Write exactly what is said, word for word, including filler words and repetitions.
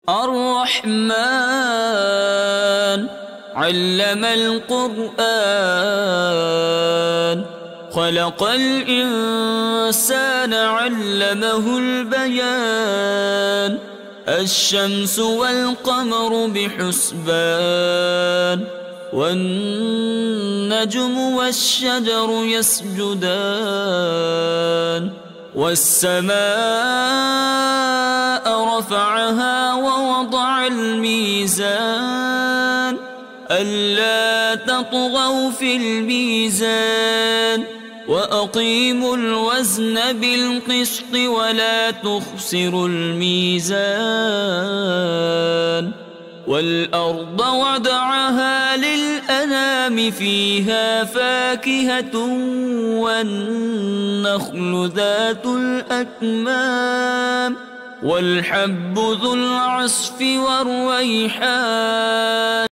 الرحمن علم القرآن خلق الإنسان علمه البيان الشمس والقمر بحسبان والنجم والشجر يسجدان والسماء رفعها ووضع الميزان ألا تطغوا في الميزان وأقيموا الوزن بالقسط ولا تخسروا الميزان والأرض وضعها للأنام فيها فاكهة والنخل ذات الأكمام والحب ذو العصف والريحان